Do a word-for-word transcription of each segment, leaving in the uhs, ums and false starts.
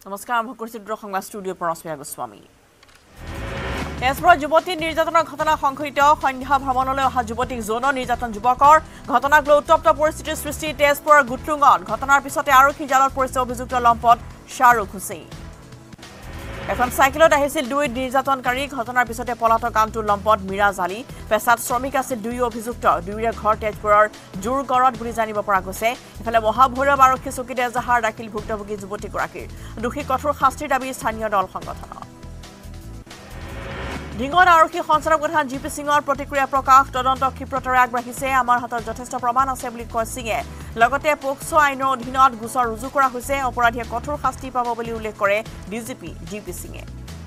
নমস্কাৰ আৰম্ভ কৰিছো দুৰ সংবাদ ষ্টুডিঅ পৰস্পৰা গোস্বামী তেজপুৰৰ যুৱতী নিৰ্যাতনৰ ঘটনা সংঘটিত সন্ধ্যা ভ্ৰমণলৈ অহা যুৱতীক যৌন নিৰ্যাতন যুৱকৰ ঘটনাক লৈ উত্তপ্ত পৰিস্থিতিৰ সৃষ্টি তেজপুৰৰ গুটলুঙত ঘটনাৰ পিছতে আৰক্ষী জালত পৰিছে অভিযুক্ত লম্পট শাহৰুখ হুছেইন এখন সাইকেলত আহিছিল দুই নিৰ্যাতনকাৰী ঘটনাৰ পিছতে পলাতক আনটো লম্পট মিৰাজ আলী পেছাত শ্ৰমিক আছিল দুই অভিযুক্ত দুইৰে ঘৰ তেজপুৰৰ জুৰগড়ত বুলি জানিব পৰা গৈছে ইফালে মহাভৈৰৱ আৰক্ষী চকীত এজাহাৰ দাখিল ভুক্তভোগী যুৱতীগৰাকীৰ দোষী কঠোৰ শাস্তিৰ দাবী স্থানীয় দল সংগঠনৰ ঢিঙত আৰক্ষী সঞ্চালক প্ৰধান জি পি সিঙৰ প্ৰতিক্ৰিয়া প্ৰকাশ তদন্ত ক্ষিপ্ৰতাৰে আগবাঢ়িছে আমাৰ হাতত যথেষ্ট প্ৰমাণ আছে বুলি কয় সিঙে লগতে পোক্সো আইনৰ অধীনত গোচৰ ৰুজু কৰা হৈছে অপৰাধীয়ে কঠোৰ শাস্তি পাব বুলি উল্লেখ কৰে ডিজিপি জি পি সিঙে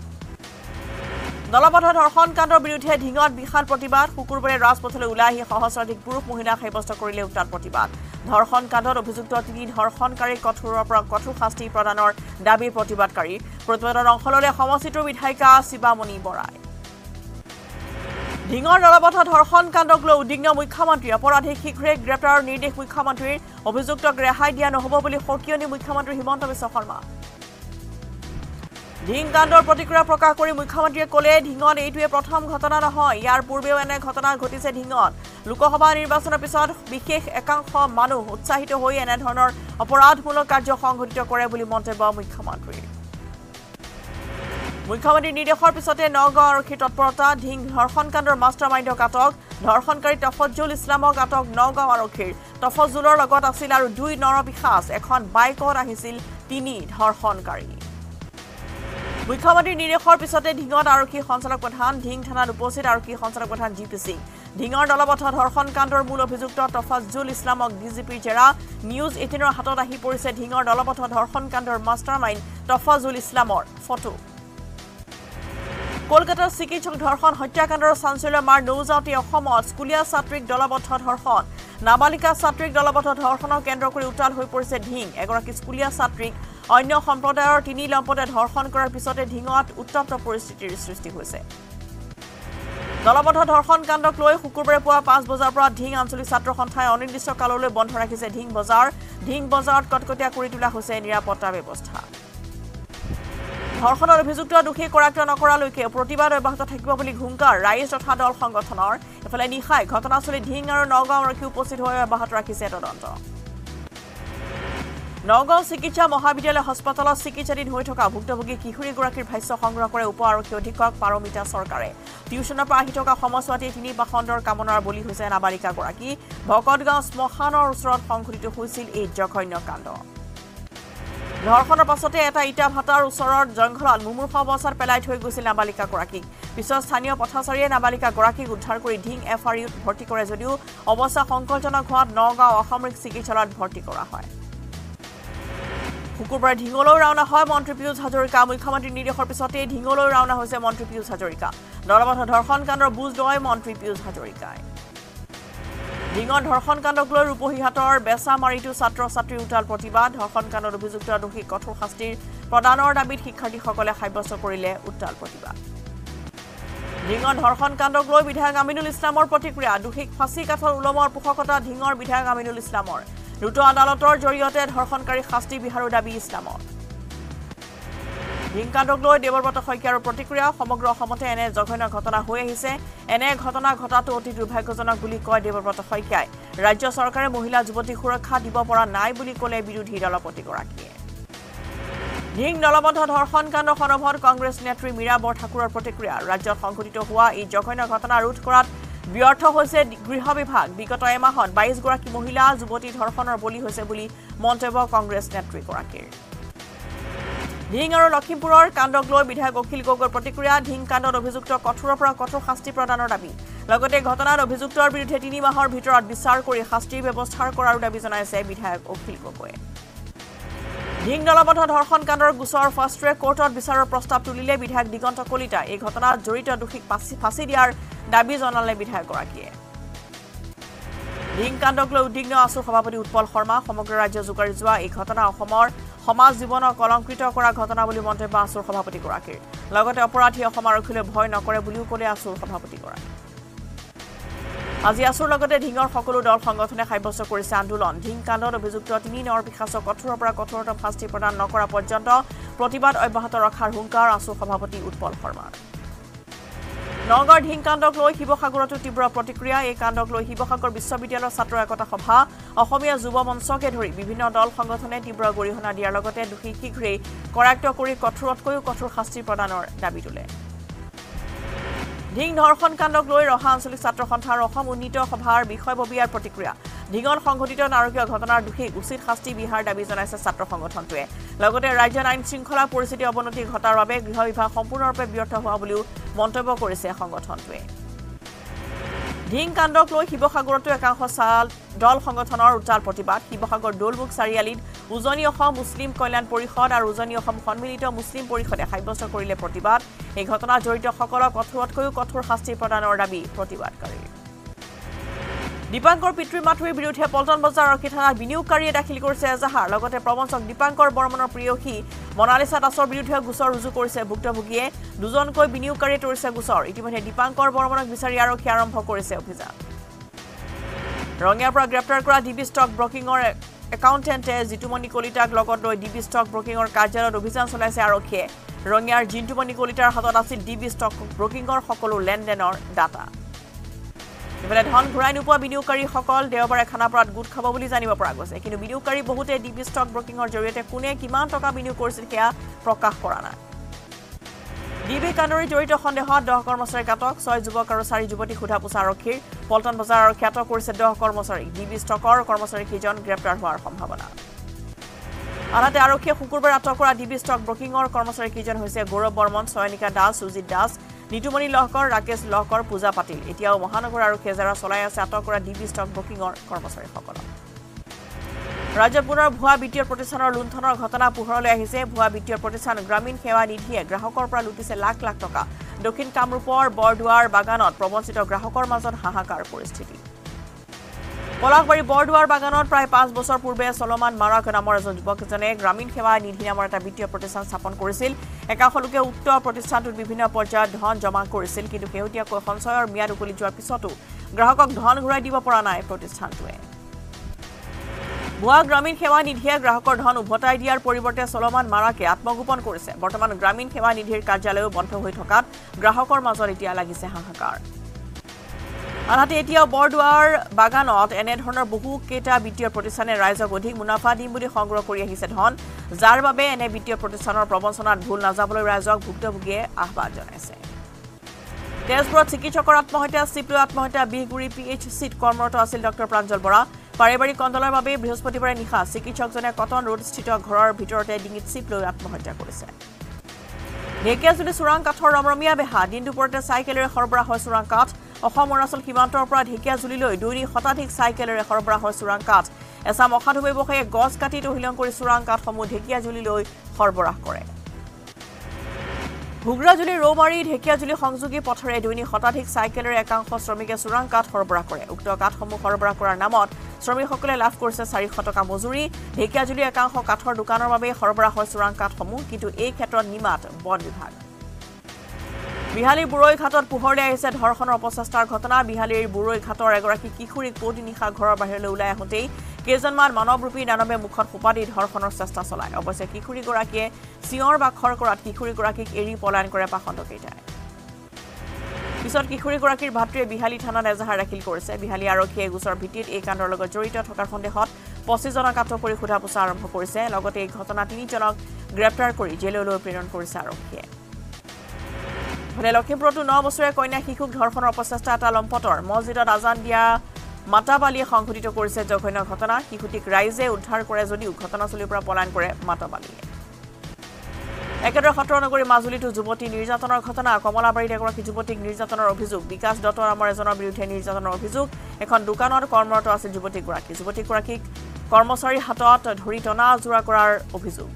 দলবদ্ধ ধৰ্ষণ কাণ্ডৰ বিৰুদ্ধে ঢিঙত বিশাল প্ৰতিবাদ শুকুৰবাৰে ৰাজপথলৈ ওলাই আহি সহস্ৰাধিক পুৰুষ মহিলাক সাব্যস্ত কৰিলে উত্তাল প্ৰতিবাদ ধৰ্ষণ কাণ্ডত অভিযুক্ত তিনি ধৰ্ষণকাৰীক কঠোৰৰ পৰা কঠোৰ শাস্তি প্ৰদানৰ দাবী প্ৰতিবাদকাৰী প্ৰতিবাদত অংশ ল'লে সমষ্টিটোৰ বিধায়িকা শিৱামণি বৰাই ঢিঙৰ দলবদ্ধ ধৰ্ষণ কাণ্ডক লৈ উদ্বিগ্ন মুখ্যমন্ত্ৰী অপৰাধী শীঘ্ৰে গ্ৰেপ্তাৰৰ নিৰ্দেশ মুখ্যমন্ত্ৰীৰ অভিযুক্তক ৰেহাই দিয়া নহব বুলি সকিয়নি মুখ্যমন্ত্ৰী হিমন্ত বিশ্ব শৰ্মা ঢিং কাণ্ডৰ প্ৰতিক্ৰিয়া প্ৰকাশ কৰি মুখ্যমন্ত্ৰীয়ে ক'লে ঢিঙত এইটোৱে প্ৰথম ঘটনা নহয় ইয়াৰ পূৰ্বেও এনে ঘটনা ঘটিছে ঢিঙত লোকসভা নিৰ্বাচনৰ পিছত বিশেষ একাংশ মানুহ উৎসাহিত হৈ এনে ধৰণৰ অপৰাধমূলক কাৰ্য সংঘটিত কৰে বুলি মন্তব্য মুখ্যমন্ত্ৰীৰ মুখ্যমন্ত্ৰীৰ নিৰ্দেশৰ পিছতে নগাঁও আৰক্ষীৰ তৎপৰতা ঢিং ধৰ্ষণ কাণ্ডৰ মাষ্টাৰ মাইণ্ডক আটক ধৰ্ষণকাৰী তফজুল ইছলামক আটক নগাঁও আৰক্ষীৰ তফজুলৰ লগত আছিল আৰু দুই নৰপিশাচ এখন বাইকত আহিছিল তিনি ধৰ্ষণকাৰী মুখ্যমন্ত্ৰীৰ নিৰ্দেশৰ পিছতে ঢিঙত আৰক্ষী সঞ্চালক প্ৰধান ঢিং থানাত উপস্থিত আৰক্ষী সঞ্চালক প্ৰধান জি পি সিং ঢিঙৰ দলবদ্ধ ধৰ্ষণ কাণ্ডৰ মূল অভিযুক্ত তফজুল ইছলামক ডিজিপিৰ জেৰা নিউজ এইটিনৰ হাতত আহি পৰিছে ঢিঙৰ দলবদ্ধ ধৰ্ষণ কাণ্ডৰ মাষ্টাৰ মাইণ্ড তফজুল ইছলামৰ ফটো কলকাতাৰ চিকিৎসক ধৰ্ষণ হত্যাকাণ্ডৰ চাঞ্চল্য মাৰ নৌজাওঁতে অসমত স্কুলীয়া ছাত্ৰীক দলবদ্ধ ধৰ্ষণ নাবালিকা ছাত্ৰীক দলবদ্ধ ধৰ্ষণক কেন্দ্ৰ কৰি উত্তাল হৈ পৰিছে ঢিং এগৰাকী স্কুলীয়া ছাত্ৰীক অন্য সম্প্ৰদায়ৰ তিনি লম্পটে ধৰ্ষণ কৰাৰ পিছতে ঢিঙত উত্তপ্ত পৰিস্থিতিৰ সৃষ্টি হৈছে দলবদ্ধ ধৰ্ষণ কাণ্ডক লৈ শুকুৰবাৰে পুৱা পাঁচ বজাৰ পৰা ঢিং আঞ্চলিক ছাত্ৰ সন্থাই অনিৰ্দিষ্ট কাললৈ বন্ধ ৰাখিছে ঢিং বজাৰ ঢিং বজাৰত কটকটীয়া কৰি তোলা হৈছে নিৰাপত্তা ব্যৱস্থা ধৰ্ষণৰ অভিযুক্ত দোষী কৰাক্ত নকৰালৈকে প্ৰতিবাদ অব্যাহত থাকিব বুলি ঘুংকাৰ ৰাইজ তথা দল সংগঠনৰ এফালে নিশাই ঘটনাস্থলীত ঢিং আৰু নগাঁও আৰক্ষী উপস্থিত হৈ অব্যাহত ৰাখিছে তদন্ত নগাঁও চিকিৎসা মহাবিদ্যালয় হাস্পতালত চিকিৎসাধীন হৈ থকা ভুক্তভোগী কিশোৰীগৰাকীৰ ভাষ্য সংগ্ৰহ কৰে উপ আৰক্ষী অধীক্ষক পাৰমিতা চৰকাৰে টিউচনৰ পৰা আহি থকা সময়ছোৱাতে তিনি পাখণ্ডৰ কামনাৰ বলি হৈছে নাবালিকাগৰাকী ভকতগাঁও শ্মশানৰ ওচৰত সংঘটিত হৈছিল এই জঘন্য কাণ্ড ধৰ্ষণৰ পাছতে এটা ইটা ভাটাৰ ওচৰৰ জংঘলত মুমূৰ্ষ অৱস্থাত পেলাই থৈ গৈছিল নাবালিকাগৰাকীক পিছত স্থানীয় পথাচাৰীয়ে নাবালিকাগৰাকীক উদ্ধাৰ কৰি ঢিং এফ আৰ ইউত ভৰ্তি কৰে যদিও অৱস্থা সংকটজনক হোৱাত নগাঁও অসামৰিক চিকিৎসালয়ত ভৰ্তি কৰা হয় শুকুৰবাৰে ঢিঙলৈ ৰাওনা হয় মন্ত্ৰী পীয়ুষ হাজৰিকা মুখ্যমন্ত্ৰীৰ নিৰ্দেশৰ পিছতে ঢিঙলৈ ৰাওনা হৈছে মন্ত্ৰী পীয়ুষ হাজৰিকা দলবদ্ধ ধৰ্ষণ কাণ্ডৰ বুজ লয় মন্ত্ৰী পীয়ুষ হাজৰিকাই ঢিঙৰ ধৰ্ষণ কাণ্ডক লৈ ৰূপহীহাটৰ বেচামাৰিতো ছাত্ৰ ছাত্ৰীৰ উত্তাল প্ৰতিবাদ ধৰ্ষণ কাণ্ডত অভিযুক্ত দোষীক কঠোৰ শাস্তিৰ প্ৰদানৰ দাবীত শিক্ষাৰ্থীসকলে সাব্যস্ত কৰিলে উত্তাল প্ৰতিবাদ ঢিঙৰ ধৰ্ষণ কাণ্ডক লৈ বিধায়ক আমিনুল ইছলামৰ প্ৰতিক্ৰিয়া দোষীক ফাঁচী কাঠৰ উলমৰ পোষকতা ঢিঙৰ বিধায়ক আমিনুল ইছলামৰ দ্ৰুত আদালতৰ জৰিয়তে ধৰ্ষণকাৰী শাস্তি বিহাৰৰ দাবী ইছলামৰ ঢিং কাণ্ডক লৈ দেৱব্ৰত শইকীয়াৰ প্ৰতিক্ৰিয়া সমগ্ৰ অসমতে এনে জঘন্য ঘটনা হৈ আহিছে এনে ঘটনা ঘটাটো অতি দুৰ্ভাগ্যজনক বুলি কয় দেৱব্ৰত শইকীয়াই ৰাজ্য চৰকাৰে মহিলা যুৱতীক সুৰক্ষা দিব পৰা নাই বুলি ক'লে বিৰোধী দলপতিগৰাকীয়ে ঢিং দলবদ্ধ ধৰ্ষণ কাণ্ড সন্দৰ্ভত কংগ্ৰেছ নেত্ৰী মীৰা বৰঠাকুৰৰ প্ৰতিক্ৰিয়া ৰাজ্যত সংঘটিত হোৱা এই জঘন্য ঘটনা ৰোধ কৰাত ব্যৰ্থ হৈছে গৃহ বিভাগ বিগত এমাহত বাইশ গৰাকী মহিলা যুৱতী ধৰ্ষণৰ বলি হৈছে বুলি মন্তব্য কংগ্ৰেছ নেত্ৰীগৰাকীৰ ঢিং আৰু লখিমপুৰৰ কাণ্ডক লৈ বিধায়ক অখিল গগৈৰ প্ৰতিক্ৰিয়া ঢিং কাণ্ডত অভিযুক্ত কঠোৰৰ পৰা কঠোৰ শাস্তি প্ৰদানৰ দাবী লগতে ঘটনাত অভিযুক্তৰ বিৰুদ্ধে তিনি মাহৰ ভিতৰত বিচাৰ কৰি শাস্তিৰ ব্যৱস্থা কৰাৰ দাবী জনাইছে বিধায়ক অখিল গগৈয়ে ঢিং দলবদ্ধ ধৰ্ষণ কাণ্ডৰ গোচৰ ফাষ্ট ট্ৰেক কোৰ্টত বিচাৰৰ প্ৰস্তাৱ তুলিলে বিধায়ক দিগন্ত কলিতা এই ঘটনাত জড়িত দোষীক ফাঁচী দিয়াৰ দাবী জনালে বিধায়কগৰাকীয়ে ঢিং কাণ্ডক লৈ উদ্বিগ্ন আছুৰ সভাপতি উৎপল শৰ্মা সমগ্ৰ ৰাজ্য জোকাৰি যোৱা এই ঘটনা অসমৰ সমাজ জীৱনক কলংকৃত কৰা ঘটনা বুলি মন্তব্য আছুৰ সভাপতিগৰাকীৰ লগতে অপৰাধী অসম আৰক্ষীলৈ ভয় নকৰে বুলিও ক'লে আছুৰ সভাপতিগৰাকী আজি আসুৰ লগতে ঢিঙৰ সকলো দল সংগঠনে সাব্যস্ত কৰিছে আন্দোলন ঢিং কাণ্ডত অভিযুক্ত তিনি নৰ পিছাচক কঠোৰৰ পৰা কঠোৰতম শাস্তি প্ৰদান নকৰা পৰ্যন্ত প্ৰতিবাদ অব্যাহত ৰখাৰ হুংকাৰ আসু সভাপতি উৎপল শৰ্মাৰ নগৰ ঢিং কাণ্ডক লৈ শিৱসাগৰতো তীব্ৰ প্ৰতিক্ৰিয়া এই কাণ্ডক লৈ শিৱসাগৰ বিশ্ববিদ্যালয়ৰ ছাত্ৰ একতা সভা অসমীয়া যুৱ মঞ্চকে ধৰি বিভিন্ন দল সংগঠনে তীব্ৰ গৰিহণা দিয়াৰ লগতে দুখী শীঘ্ৰেই কৰায়ত্ব কৰি কঠোৰতকৈও কঠোৰ শাস্তি প্ৰদানৰ দাবী তোলে ঢিং ধৰ্ষণ কাণ্ডক লৈ ৰহা আঞ্চলিক ছাত্ৰ সন্থাৰ অসম উন্নীত সভাৰ বিষয়ববীয়াৰ প্ৰতিক্ৰিয়া ঢিঙত সংঘটিত নাৰকীয় ঘটনাৰ দোষী উচিত শাস্তি বিহাৰ দাবী জনাইছে ছাত্ৰ সংগঠনটোৱে লগতে ৰাজ্যৰ আইন শৃংখলা পৰিস্থিতি অৱনতি ঘটাৰ বাবে গৃহ বিভাগ সম্পূৰ্ণৰূপে ব্যৰ্থ হোৱা বুলিও মন্তব্য কৰিছে সংগঠনটোৱে ঢিং কাণ্ডক লৈ শিৱসাগৰতো একাংশ চাল দল সংগঠনৰ উজ্জ্বল প্ৰতিবাদ শিৱসাগৰ দৌলমুখ চাৰিআলিত উজনি অসম মুছলিম কল্যাণ পৰিষদ আৰু উজনি অসম সন্মিলিত মুছলিম পৰিষদে সাব্যস্ত কৰিলে প্ৰতিবাদ এই ঘটনা জড়িত সকলক কঠোৰতকৈও কঠোৰ শাস্তি প্ৰদানৰ দাবী প্ৰতিবাদকাৰী দীপাংকৰ পিতৃ মাতৃৰ বিৰুদ্ধে পল্টন বজাৰ আৰক্ষী থানাত বিনিয়োগকাৰীয়ে দাখিল কৰিছে এজাহাৰ লগতে প্ৰবঞ্চক দীপাংকৰ বৰ্মনৰ প্ৰিয়সী মনালিসা দাসৰ বিৰুদ্ধে গোচৰ ৰুজু কৰিছে ভুক্তভোগীয়ে দুজনকৈ বিনিয়োগকাৰীয়ে তৰিছে গোচৰ ইতিমধ্যে দীপাংকৰ বৰ্মনক বিচাৰি আৰক্ষী আৰম্ভ কৰিছে অভিযান ৰঙিয়াৰ পৰা গ্ৰেপ্তাৰ কৰা ডিবি ষ্টক ব্ৰকিঙৰ একাউণ্টেণ্টে জিতুমণি কলিতাক লগত লৈ ডিবি ষ্টক ব্ৰকিঙৰ কাৰ্যালয়ত অভিযান চলাইছে আৰক্ষীয়ে ৰঙিয়াৰ জিন্তুমণি কলিতাৰ হাতত আছিল ডিবি ষ্টক ব্ৰকিঙৰ সকলো লেনদেনৰ ডাটা ইফালে ধন ঘূৰাই নোপোৱা বিনিয়োগকাৰীসকল দেওবাৰে খানাপাৰাত গোট খাব বুলি জানিব পৰা গৈছে কিন্তু বিনিয়োগকাৰী বহুতে ডিবি ষ্টক ব্ৰকিঙৰ জৰিয়তে কোনে কিমান টকা বিনিয়োগ কৰিছিল সেয়া প্ৰকাশ কৰা নাই ডিবি কাণ্ডৰ জড়িত সন্দেহত দহ কৰ্মচাৰীক আটক ছয় যুৱক আৰু চাৰি যুৱতীক সোধা পোছা আৰক্ষীৰ পল্টন বজাৰ আৰক্ষী আটক কৰিছে দহ কৰ্মচাৰীক ডিবি ষ্টকৰ কৰ্মচাৰী কেইজন গ্ৰেপ্তাৰ হোৱাৰ সম্ভাৱনা আনহাতে আৰক্ষীয়ে শুকুৰবাৰে আটক কৰা ডিবি ষ্টক ব্ৰকিঙৰ কৰ্মচাৰী কেইজন হৈছে গৌৰৱ বৰ্মন ছয়নিকা দাস সুজিত দাস নিতুমণি লহকৰ ৰাকেশ লহকৰ পূজা পাটিল এতিয়াও মহানগৰ আৰক্ষীয়ে জেৰা চলাই আছে আটক কৰা ডিবি ষ্টক ব্ৰকিঙৰ কৰ্মচাৰীসকলক ৰাজ্যত পুনৰ ভুৱা বিত্তীয় প্ৰতিষ্ঠানৰ লুণ্ঠনৰ ঘটনা পোহৰলৈ আহিছে ভুৱা বিত্তীয় প্ৰতিষ্ঠান গ্ৰামীণ সেৱা নিধিয়ে গ্ৰাহকৰ পৰা লুটিছে লাখ লাখ টকা দক্ষিণ কামৰূপৰ বৰদুৱাৰ বাগানত প্ৰবঞ্চিত গ্ৰাহকৰ মাজত হাহাকাৰ পৰিস্থিতি পলাশবাৰী বৰদুৱাৰ বাগানত প্ৰায় পাঁচ বছৰ পূৰ্বে চলমান মাৰাক নামৰ এজন যুৱকজনে গ্ৰামীণ সেৱা নিধি নামৰ এটা বিত্তীয় প্ৰতিষ্ঠান স্থাপন কৰিছিল একাংশ লোকে উক্ত প্ৰতিষ্ঠানটোত বিভিন্ন পৰ্যায়ত ধন জমা কৰিছিল কিন্তু শেহতীয়াকৈ সঞ্চয়ৰ ম্যাদ উকলি যোৱাৰ পিছতো গ্ৰাহকক ধন ঘূৰাই দিব পৰা নাই প্ৰতিষ্ঠানটোৱে ভুৱা গ্ৰামীণ সেৱা নিধিয়ে গ্ৰাহকৰ ধন উভতাই দিয়াৰ পৰিৱৰ্তে চলমান মাৰাকে আত্মগোপন কৰিছে বৰ্তমান গ্ৰামীণ সেৱা নিধিৰ কাৰ্যালয়ো বন্ধ হৈ থকাত গ্ৰাহকৰ মাজত এতিয়া লাগিছে হাহাকাৰ আনহাতে এতিয়াও বৰদুৱাৰ বাগানত এনেধৰণৰ বহু কেইটা বিত্তীয় প্ৰতিষ্ঠানে ৰাইজক অধিক মুনাফা দিম বুলি সংগ্ৰহ কৰি আহিছে ধন যাৰ বাবে এনে বিত্তীয় প্ৰতিষ্ঠানৰ প্ৰবঞ্চনাত ভুল নাযাবলৈ ৰাইজক ভুক্তভোগীয়ে আহ্বান জনাইছে তেজপুৰত চিকিৎসকৰ আত্মহত্যা চিপ্লু আত্মহত্যা বিহগুৰি পি এইচ চিত কৰ্মৰত আছিল ডক্টৰ প্ৰাঞ্জল বৰা পাৰিবাৰিক কন্দলৰ বাবে বৃহস্পতিবাৰে নিশা চিকিৎসকজনে কটন ৰোডস্থিত ঘৰৰ ভিতৰতে ডিঙিত চিপ লৈ আত্মহত্যা কৰিছে ঢেকিয়াজুলি চোৰাং কাঠৰ ৰমৰমীয়া বেহা দিন দুপৰতে চাইকেলেৰে সৰবৰাহ হয় চোৰাং কাঠ অসম অৰুণাচল সীমান্তৰ পৰা ঢেকিয়াজুলিলৈ দৈনিক শতাধিক চাইকেলেৰে সৰবৰাহ হয় চোৰাং কাঠ এছাম অসাধু ব্যৱসায়ীয়ে গছ কাটি তহিলং কৰি চোৰাং কাঠসমূহ ঢেকিয়াজুলিলৈ সৰবৰাহ কৰে ভুগৰাজুলি ৰৌমাৰী ঢেকিয়াজুলি সংযোগী পথৰে দৈনিক শতাধিক চাইকেলেৰে একাংশ শ্ৰমিকে চোৰাং কাঠ সৰবৰাহ কৰে উক্ত কাঠসমূহ সৰবৰাহ কৰাৰ নামত শ্ৰমিকসকলে লাভ কৰিছে চাৰিশ টকা মজুৰি ঢেকিয়াজুলি একাংশ কাঠৰ দোকানৰ বাবে সৰবৰাহ হয় চোৰাং কাঠসমূহ কিন্তু এই ক্ষেত্ৰত নিমাত বন বিভাগ বিহালীৰ বুৰৈ ঘাটত পোহৰলৈ আহিছে ধৰ্ষণৰ অপচেষ্টাৰ ঘটনা বিহালীৰ বুৰৈ ঘাটৰ এগৰাকী কিশোৰীক পুৱতি নিশা ঘৰৰ বাহিৰলৈ ওলাই আহোঁতেই কেইজনমান মানৱৰূপী দানৱে মুখত সোপা দি ধৰ্ষণৰ চেষ্টা চলায় অৱশ্যে কিশোৰীগৰাকীয়ে চিঞৰ বাখৰ কৰাত কিশোৰীগৰাকীক এৰি পলায়ন কৰে পাখণ্ডকেইটাই পিছত কিশোৰীগৰাকীৰ ভাতৃয়ে বিহালী থানাত এজাহাৰ দাখিল কৰিছে বিহালী আৰক্ষীয়ে গোচৰ ভিত্তিত এই কাণ্ডৰ লগত জড়িত থকাৰ সন্দেহত পঁচিছ জনক আটক কৰি সোধা পোছা আৰম্ভ কৰিছে লগতে এই ঘটনা তিনিজনক গ্ৰেপ্তাৰ কৰি জেললৈ প্ৰেৰণ কৰিছে আৰক্ষীয়ে ফলে লখিমপুৰতো ন বছৰীয়া কন্যা শিশুক ধৰ্ষণৰ অপচেষ্টা এটা লম্পটৰ মছজিদত আজান দিয়া মাতাবালিয়ে সংঘটিত কৰিছে জঘন্য ঘটনা শিশুটিক ৰাইজে উদ্ধাৰ কৰে যদিও ঘটনাস্থলীৰ পৰা পলায়ন কৰে মাতাবালিয়ে একেদৰে সত্ৰনগৰী মাজুলীতো যুৱতী নিৰ্যাতনৰ ঘটনা কমলাবাৰীত এগৰাকী যুৱতীক নিৰ্যাতনৰ অভিযোগ বিকাশ দত্ত নামৰ এজনৰ বিৰুদ্ধে নিৰ্যাতনৰ অভিযোগ এখন দোকানত কৰ্মৰত আছিল যুৱতীগৰাকী যুৱতীগৰাকীক কৰ্মচাৰীৰ হাতত ধৰি টনা জোৰা কৰাৰ অভিযোগ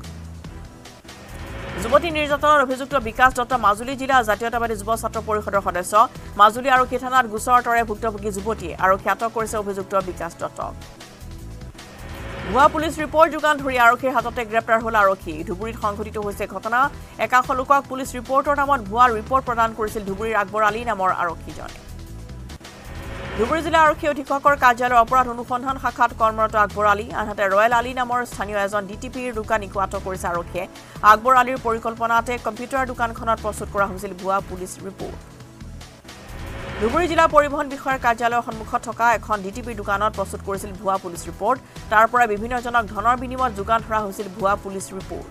যুৱতী নিৰ্যাতনৰ অভিযুক্ত বিকাশ দত্ত মাজুলী জিলা জাতীয়তাবাদী যুৱ ছাত্ৰ পৰিষদৰ সদস্য মাজুলী আৰক্ষী থানাত গোচৰ তৰে ভুক্তভোগী যুৱতীয়ে আৰক্ষী আটক কৰিছে অভিযুক্ত বিকাশ দত্তক ভুৱা পুলিচ ৰিপৰ্ট যোগান ধৰি আৰক্ষীৰ হাততে গ্ৰেপ্তাৰ হ'ল আৰক্ষী ধুবুৰীত সংঘটিত হৈছে ঘটনা একাংশ লোকক পুলিচ ৰিপৰ্টৰ নামত ভুৱা ৰিপৰ্ট প্ৰদান কৰিছিল ধুবুৰীৰ আকবৰ আলী নামৰ আৰক্ষীজনে ধুবুৰী জিলা আৰক্ষী অধীক্ষকৰ কাৰ্যালয়ৰ অপৰাধ অনুসন্ধান শাখাত কৰ্মৰত আকবৰ আলী আনহাতে ৰয়েল আলী নামৰ স্থানীয় এজন ডিটিপিৰ দোকানীকো আটক কৰিছে আৰক্ষীয়ে আকবৰ আলীৰ পৰিকল্পনাতে কম্পিউটাৰ দোকানখনত প্ৰস্তুত কৰা হৈছিল ভুৱা পুলিচ ৰিপৰ্ট ধুবুৰী জিলা পৰিবহণ বিষয়াৰ কাৰ্যালয়ৰ সন্মুখত থকা এখন ডিটিপিৰ দোকানত প্ৰস্তুত কৰিছিল ভুৱা পুলিচ ৰিপৰ্ট তাৰ পৰা বিভিন্নজনক ধনৰ বিনিময়ত যোগান ধৰা হৈছিল ভুৱা পুলিচ ৰিপৰ্ট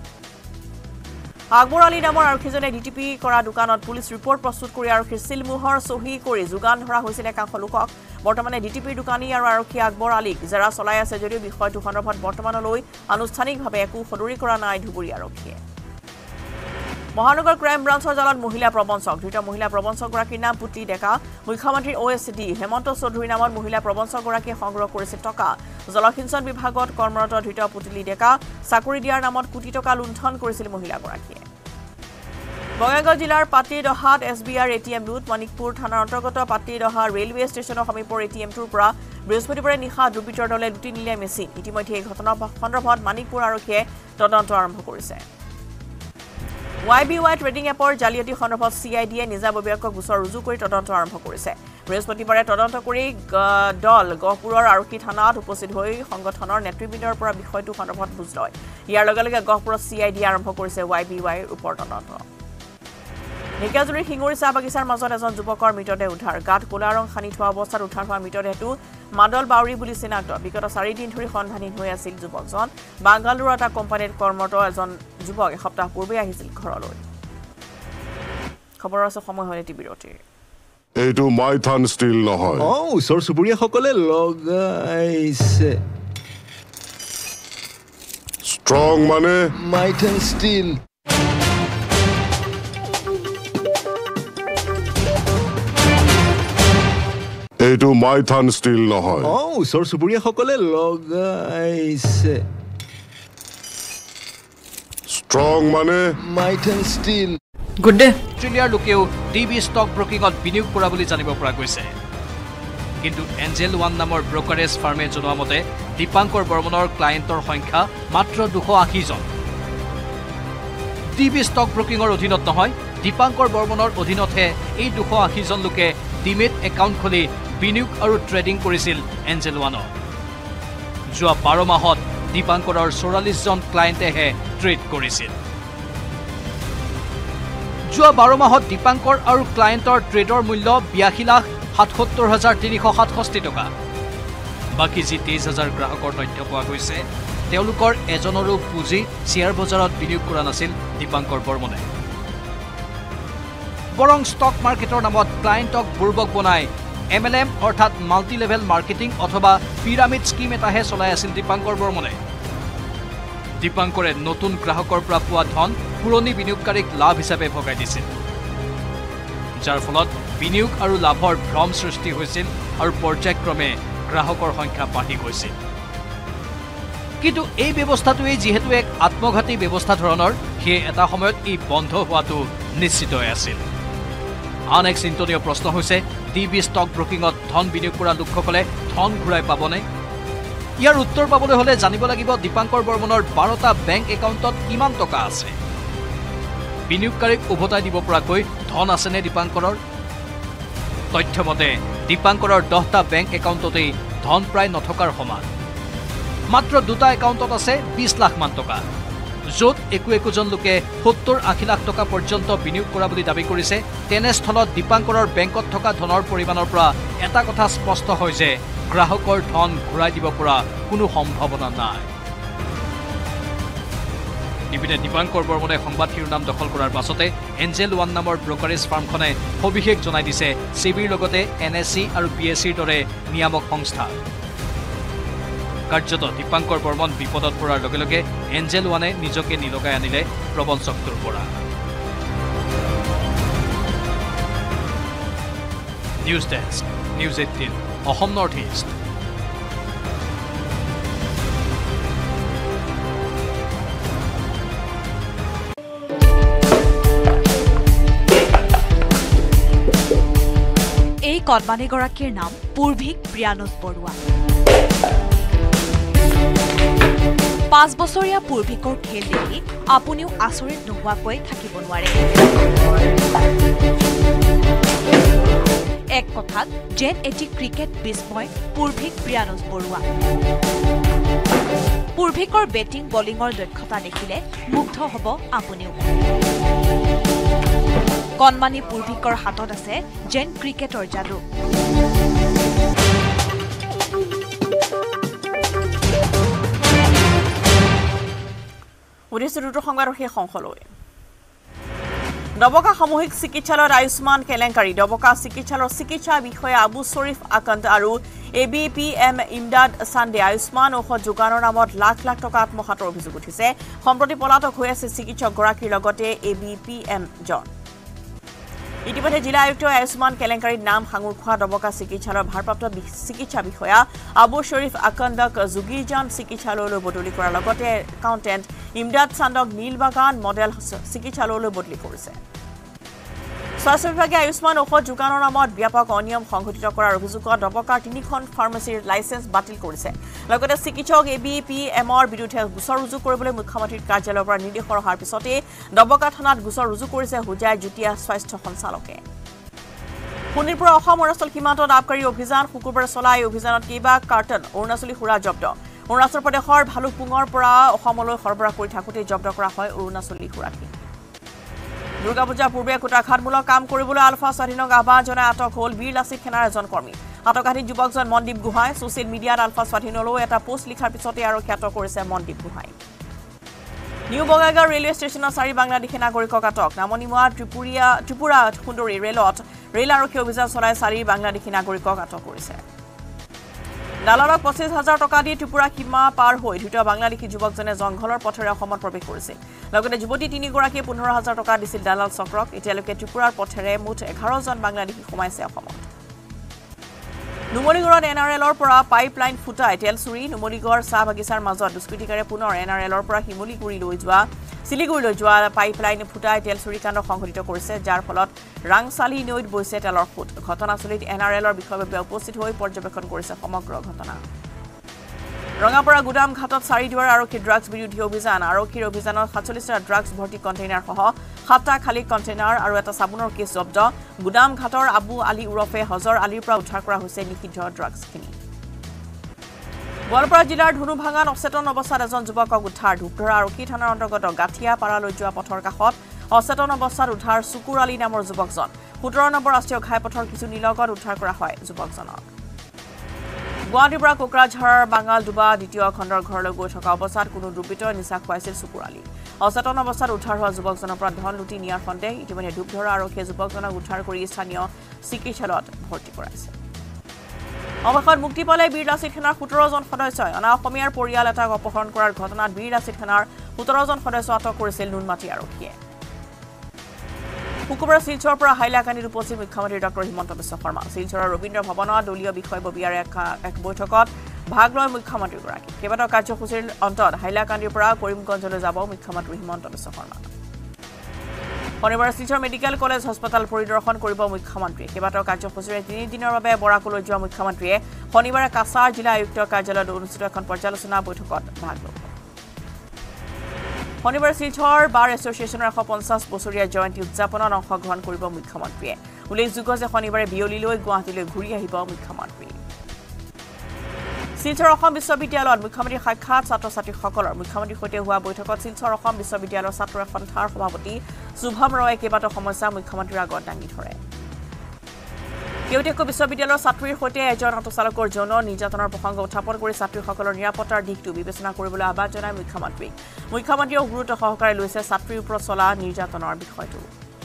আকবৰ আলী নামৰ আৰক্ষীজনে ডিটিপি কৰা দোকানত পুলিচ ৰিপৰ্ট প্ৰস্তুত কৰি আৰক্ষীৰ চিলমোহৰ চহী কৰি যোগান ধৰা হৈছিল একাংশ লোকক বৰ্তমানে ডিটিপিৰ দোকানী আৰু আৰক্ষী আকবৰ আলীক জেৰা চলাই আছে যদিও বিষয়টো সন্দৰ্ভত বৰ্তমানলৈ আনুষ্ঠানিকভাৱে একো সদৰি কৰা নাই ধুবুৰী আৰক্ষীয়ে মহানগৰ ক্ৰাইম ব্ৰাঞ্চৰ জালত মহিলা প্ৰবঞ্চক ধৃত মহিলা প্ৰবঞ্চকগৰাকীৰ নাম পুতলি ডেকা মুখ্যমন্ত্ৰীৰ O S D Hemanta Chowdhury নামৰ মহিলা প্ৰবঞ্চকগৰাকীয়ে সংগ্ৰহ কৰিছে টকা জলসিঞ্চন বিভাগত কৰ্মৰত ধৃত পুতলি ডেকা চাকৰি দিয়াৰ নামত কোটি টকা লুণ্ঠন কৰিছিল মহিলাগৰাকীয়ে বঙাইগাঁও জিলাৰ পাটলিদহাত S B I A T M লুট মানিকপুৰ থানাৰ অন্তৰ্গত পাটলিদহা ৰেলৱে ষ্টেচনৰ সমীপৰ এ টি এমটোৰ পৰা বৃহস্পতিবাৰে নিশা দুৰ্বৃত্তৰ দলে লুটি নিলে মেচিন ইতিমধ্যে এই ঘটনাৰ সন্দৰ্ভত মানিকপুৰ আৰক্ষীয়ে তদন্ত আৰম্ভ কৰিছে ৱাই বি ৱাই ট্ৰেডিং এপৰ জালিয়াতি সন্দৰ্ভত চি আই ডিয়ে নিজাববীয়াকৈ গোচৰ ৰুজু কৰি তদন্ত আৰম্ভ কৰিছে বৃহস্পতিবাৰে তদন্ত কৰি দল গহপুৰৰ আৰক্ষী থানাত উপস্থিত হৈ সংগঠনৰ নেতৃবৃন্দৰ পৰা বিষয়টো সন্দৰ্ভত বুজ লয় ইয়াৰ লগে লগে গহপুৰত চি আই ডি আৰম্ভ কৰিছে ৱাই বি ৱাইৰ ওপৰ তদন্ত ঢেকিয়াজুৰিৰ শিঙুৰি চাহ বাগিচাৰ মাজত এজন যুৱকৰ মৃতদেহ উদ্ধাৰ গাত ক'লা ৰং সানি থোৱা অৱস্থাত উদ্ধাৰ হোৱা মৃতদেহটো মাদল বাউৰী বুলি চিনাক্ত বিগত চাৰিদিন ধৰি সন্ধানহীন হৈ আছিল যুৱকজন বাংগালুৰুৰ এটা কোম্পানীত কৰ্মৰত এজন যুৱক এসপ্তাহ পূৰ্বে আহিছিল ঘৰলৈ খবৰ আছে সময় হ'লে টিবিৰতে এইটো মাইথান ষ্টিল নহয় অ ওচৰ চুবুৰীয়াসকলে লগাইছে ষ্ট্ৰং মানে মাইথান ষ্টিল এইটো মাইথান ষ্টিল নহয় অ ওচৰ চুবুৰীয়াসকলে লগাইছে ষ্ট্ৰং মানে মাইথান ষ্টিল গুড ডে অষ্ট্ৰেলিয়াৰ লোকেও টিভি ষ্টক ব্ৰকিঙত বিনিয়োগ কৰা বুলি জানিব পৰা গৈছে কিন্তু এঞ্জেল ওৱান নামৰ ব্ৰকাৰেজ ফাৰ্মে জনোৱা মতে দীপাংকৰ বৰ্মনৰ ক্লায়েণ্টৰ সংখ্যা মাত্ৰ দুশ আশী জন টিভি ষ্টক ব্ৰকিঙৰ অধীনত নহয় দীপাংকৰ বৰ্মনৰ অধীনতহে এই দুশ আশী জন লোকে ডিমেট একাউণ্ট খুলি বিনিয়োগ আৰু ট্ৰেডিং কৰিছিল এঞ্জেল ওৱানত যোৱা বাৰ মাহত দীপাংকৰৰ চৌৰাল্লিছ জন ক্লায়েণ্টেহে ট্ৰেড কৰিছিল যোৱা বাৰ মাহত দীপাংকৰ আৰু ক্লায়েণ্টৰ ট্ৰেডৰ মূল্য বিয়াশী লাখ সাতসত্তৰ হাজাৰ তিনিশ সাতষষ্ঠি টকা বাকী যি তেইছ হাজাৰ গ্ৰাহকৰ তথ্য পোৱা গৈছে তেওঁলোকৰ এজনৰো পুঁজি শ্বেয়াৰ বজাৰত বিনিয়োগ কৰা নাছিল দীপাংকৰ বৰ্মনে বৰং ষ্টক মাৰ্কেটৰ নামত ক্লায়েণ্টক বুৰ্বক বনাই এম এল এম অৰ্থাৎ মাল্টি লেভেল মাৰ্কেটিং অথবা পিৰামিড স্কিম এটাহে চলাই আছিল দীপাংকৰ বৰ্মনে দীপাংকৰে নতুন গ্ৰাহকৰ পৰা পোৱা ধন পুৰণি বিনিয়োগকাৰীক লাভ হিচাপে ভগাই দিছিল যাৰ ফলত বিনিয়োগ আৰু লাভৰ ভ্ৰম সৃষ্টি হৈছিল আৰু পৰ্যায়ক্ৰমে গ্ৰাহকৰ সংখ্যা বাঢ়ি গৈছিল কিন্তু এই ব্যৱস্থাটোৱে যিহেতু এক আত্মঘাতী ব্যৱস্থা ধৰণৰ সেয়ে এটা সময়ত ই বন্ধ হোৱাটো নিশ্চিত হৈ আছিল আন এক চিন্তনীয় প্ৰশ্ন হৈছে টিভি ষ্টক ব্ৰকিঙত ধন বিনিয়োগ কৰা লোকসকলে ধন ঘূৰাই পাবনে ইয়াৰ উত্তৰ পাবলৈ হ'লে জানিব লাগিব দীপাংকৰ বৰ্মনৰ বাৰটা বেংক একাউণ্টত কিমান টকা আছে বিনিয়োগকাৰীক উভতাই দিব পৰাকৈ ধন আছেনে দীপাংকৰৰ তথ্যমতে দীপাংকৰৰ দহটা বেংক একাউণ্টতেই ধন প্ৰায় নথকাৰ সমান মাত্ৰ দুটা একাউণ্টত আছে বিশ লাখ মান টকা য'ত একো একোজন লোকে সত্তৰ আশী লাখ টকা পৰ্যন্ত বিনিয়োগ কৰা বুলি দাবী কৰিছে তেনেস্থলত দীপাংকৰৰ বেংকত থকা ধনৰ পৰিমাণৰ পৰা এটা কথা স্পষ্ট হয় যে গ্ৰাহকৰ ধন ঘূৰাই দিব পৰা কোনো সম্ভাৱনা নাই ইপিনে দীপাংকৰ বৰ্মনে সংবাদ শিৰোনাম দখল কৰাৰ পাছতে এঞ্জেল ওৱান নামৰ ব্ৰকাৰেজ ফাৰ্মখনে সবিশেষ জনাই দিছে চেবিৰ লগতে এন এছ চি আৰু বি এছ চিৰ দৰে নিয়ামক সংস্থা কাৰ্যত দীপাংকৰ বৰ্মন বিপদত পৰাৰ লগে লগে এঞ্জেল ওৱানে নিজকে নিলগাই আনিলে প্ৰবঞ্চকটোৰ পৰা news desk news eighteen Assam north east এই কৰ্মানীগৰাকীৰ নাম পূৰ্ভিক প্ৰিয়ানুজ বৰুৱা পাঁচ বছৰীয়া পূৰ্ভিকৰ খেল দেখি আপুনিও আচৰিত নোহোৱাকৈ থাকিব নোৱাৰে এক কথাত জেন এটি ক্ৰিকেট বিস্ময় পূৰ্ভিক প্ৰিয়ানুজ বৰুৱা পূৰ্ভিকৰ বেটিং বলিঙৰ দক্ষতা দেখিলে মুগ্ধ হ'ব আপুনিও কণমানি পূৰ্ভিকৰ হাতত আছে জেন ক্ৰিকেটৰ যাদু উদ্দেশ্য দুটো সংবাদৰ শেষ অংশলৈ ডবকা সামূহিক চিকিৎসালয়ত আয়ুষ্মান কেলেংকাৰী ডবকা চিকিৎসালয়ৰ চিকিৎসা বিষয়া আবু শৰীফ আকন্দ আৰু A B P M Imdad চান্দে আয়ুষ্মান ঔষধ যোগানৰ নামত লাখ লাখ টকা আত্মসাতৰ অভিযোগ উঠিছে সম্প্ৰতি পলাতক হৈ আছে চিকিৎসকগৰাকীৰ লগতে এ বি পি এম জন ইতিমধ্যে জিলা আয়ুক্ত আয়ুষ্মান কেলেংকাৰীৰ নাম সাঙুৰ খোৱা ডবকা চিকিৎসালয়ৰ ভাৰপ্ৰাপ্ত চিকিৎসা বিষয়া আবু শৰীফ আকন্দক যোগীজান চিকিৎসালয়লৈ বদলি কৰাৰ লগতে একাউণ্টেণ্ট ইমদাদ চান্দক নীলবাগান মডেল চিকিৎসালয়লৈ বদলি কৰিছে স্বাস্থ্য বিভাগে আয়ুষ্মান ঔষধ যোগানৰ নামত ব্যাপক অনিয়ম সংঘটিত কৰাৰ অভিযোগত ডবকাৰ তিনিখন ফাৰ্মাচীৰ লাইচেন্স বাতিল কৰিছে লগতে চিকিৎসক এ বি পি এমৰ বিৰুদ্ধে গোচৰ ৰুজু কৰিবলৈ মুখ্যমন্ত্ৰীৰ কাৰ্যালয়ৰ পৰা নিৰ্দেশ অহাৰ পিছতে ডবকা থানাত গোচৰ ৰুজু কৰিছে হুজাই যুটীয়া স্বাস্থ্য সঞ্চালকে পুনিৰ পৰা অসম অৰুণাচল সীমান্তত আবকাৰী অভিযান শুকুৰবাৰে চলা এই অভিযানত কেইবা কাৰ্টন অৰুণাচলী সুৰা জব্দ অৰুণাচল প্ৰদেশৰ ভালুকপুঙৰ পৰা অসমলৈ সৰবৰাহ কৰি থাকোঁতে জব্দ কৰা হয় অৰুণাচলী সুৰাখিনি দুৰ্গা পূজাৰ পূৰ্বে কুটাঘাতমূলক কাম কৰিবলৈ আলফা স্বাধীনক আহ্বান জনাই আটক হ'ল বীৰ লাচিত সেনাৰ এজন কৰ্মী আটকাধীন যুৱকজন মনদীপ গোহাঁই ছচিয়েল মিডিয়াত আলফা স্বাধীনলৈ এটা পোষ্ট লিখাৰ পিছতে আৰু খ্যাত কৰিছে মনদীপ গোহাঁই নিউ বঙাইগাঁও ৰেলৱে ষ্টেচনৰ চাৰি বাংলাদেশী নাগৰিকক আটক নামনিমুৱা ত্ৰিপুৰীয়া ত্ৰিপুৰা সুন্দৰী ৰেলত ৰেল আৰক্ষী অভিযান চলাই চাৰি বাংলাদেশী নাগৰিকক আটক কৰিছে দালালক পঁচিছ হাজাৰ টকা দি ত্ৰিপুৰা সীমা পাৰ হৈ ধৃত বাংলাদেশী যুৱকজনে জংঘলৰ পথেৰে অসমত প্ৰৱেশ কৰিছিল লগতে যুৱতী তিনিগৰাকীয়ে পোন্ধৰ হাজাৰ টকা দিছিল দালাল চক্ৰক এতিয়ালৈকে ত্ৰিপুৰাৰ পথেৰে মুঠ এঘাৰজন বাংলাদেশী সোমাইছে অসমত নুমলীগড়ত এন আৰ এলৰ পৰা পাইপলাইন ফুটাই তেল চুৰি নুমলীগড় চাহ বাগিচাৰ মাজত দুষ্কৃতিকাৰে পুনৰ এন আৰ এলৰ পৰা শিমলীগুৰি লৈ যোৱা শিলিগুৰিলৈ যোৱা পাইপলাইন ফুটাই তেল চুৰি কাণ্ড সংঘটিত কৰিছে যাৰ ফলত ৰাংচালি নৈত বৈছে তেলৰ ফুট ঘটনাস্থলীত এন আৰ এলৰ বিষয়ববীয়া উপস্থিত হৈ পৰ্যবেক্ষণ কৰিছে সমগ্ৰ ঘটনা ৰঙাপাৰা গুদাম ঘাটত চাৰিদুৱাৰ আৰক্ষী ড্ৰাগছ বিৰোধী অভিযান আৰক্ষীৰ অভিযানত সাতচল্লিছটা ড্ৰাগছ ভৰ্তি কণ্টেইনাৰ সহ সাতটা খালী কণ্টেইনাৰ আৰু এটা চাবোনৰ কেছ জব্দ গুদাম ঘাটৰ আবু আলী উৰফে হজৰ আলীৰ পৰা উদ্ধাৰ কৰা হৈছে নিষিদ্ধ ড্ৰাগছখিনি গোৱালপাৰা জিলাৰ ধুনুভাঙাত অচেতন অৱস্থাত এজন যুৱকক উদ্ধাৰ ধূপধৰা আৰক্ষী থানাৰ অন্তৰ্গত গাঠিয়া পাৰালৈ যোৱা পথৰ কাষত অচেতন অৱস্থাত উদ্ধাৰ চুকুৰ আলী নামৰ যুৱকজন সোতৰ নম্বৰ ৰাষ্ট্ৰীয় ঘাইপথৰ কিছু নিলগত উদ্ধাৰ কৰা হয় যুৱকজনক গুৱাহাটীৰ পৰা কোকৰাঝাৰৰ বাঙাল ডুবা দ্বিতীয় খণ্ডৰ ঘৰলৈ গৈ থকা অৱস্থাত কোনো দুৰ্বৃত্তই নিচা খুৱাইছিল চুকুৰ আলী অচেতন অৱস্থাত উদ্ধাৰ হোৱা যুৱকজনৰ পৰা ধন লুটি নিয়াৰ সন্দেহ ইতিমধ্যে ধূপধৰা আৰক্ষীয়ে যুৱকজনক উদ্ধাৰ কৰি স্থানীয় চিকিৎসালয়ত ভৰ্তি কৰাইছে অৱশেষত মুক্তি পালে বীৰ লাচিত সেনাৰ সোতৰজন সদস্যই অনা অসমীয়াৰ পৰিয়াল এটাক অপহৰণ কৰাৰ ঘটনাত বীৰ লাচিত সেনাৰ সোতৰজন সদস্য আটক কৰিছিল নুনমাটি আৰক্ষীয়ে শুকুৰবাৰে শিলচৰৰ পৰা হাইলাকান্দিত উপস্থিত মুখ্যমন্ত্ৰী ডক্টৰ হিমন্ত বিশ্ব শৰ্মা শিলচৰৰ ৰবীন্দ্ৰ ভৱনত দলীয় বিষয়ববীয়াৰ এক বৈঠকত ভাগ লয় মুখ্যমন্ত্ৰীগৰাকী কেইবাটাও কাৰ্যসূচীৰ অন্তত হাইলাকান্দিৰ পৰা কৰিমগঞ্জলৈ যাব মুখ্যমন্ত্ৰী হিমন্ত বিশ্ব শৰ্মা শনিবাৰে শিলচৰ মেডিকেল কলেজ হাস্পতাল পৰিদৰ্শন কৰিব মুখ্যমন্ত্ৰীয়ে কেইবাটাও কাৰ্যসূচীৰে তিনিদিনৰ বাবে বৰাকলৈ যোৱা মুখ্যমন্ত্ৰীয়ে শনিবাৰে কাছাৰ জিলা আয়ুক্ত কাৰ্যালয়ত অনুষ্ঠিত এখন পৰ্যালোচনা বৈঠকত ভাগ ল'ব শনিবাৰে শিলচৰ বাৰ এছ'চিয়েশ্যনৰ এশ পঞ্চাছ বছৰীয়া জয়ন্তী উদযাপনত অংশগ্ৰহণ কৰিব মুখ্যমন্ত্ৰীয়ে উল্লেখযোগ্য যে শনিবাৰে বিয়লিলৈ গুৱাহাটীলৈ ঘূৰি আহিব মুখ্যমন্ত্ৰী শিলচৰ অসম বিশ্ববিদ্যালয়ত মুখ্যমন্ত্ৰীৰ সাক্ষাৎ ছাত্ৰ ছাত্ৰীসকলৰ মুখ্যমন্ত্ৰীৰ সৈতে হোৱা বৈঠকত শিলচৰ অসম বিশ্ববিদ্যালয়ৰ ছাত্ৰ সন্থাৰ সভাপতি শুভম ৰয়ে কেইবাটাও সমস্যা মুখ্যমন্ত্ৰীৰ আগত দাঙি ধৰে কেউটেকো বিশ্ববিদ্যালয়ৰ ছাত্ৰীৰ সৈতে এজন অটোচালকৰ যৌন নিৰ্যাতনৰ প্ৰসংগ উত্থাপন কৰি ছাত্ৰীসকলৰ নিৰাপত্তাৰ দিশটো বিবেচনা কৰিবলৈ আহ্বান জনায় মুখ্যমন্ত্ৰীক মুখ্যমন্ত্ৰীয়ে গুৰুত্ব সহকাৰে লৈছে ছাত্ৰীৰ ওপৰত চলা নিৰ্যাতনৰ বিষয়টো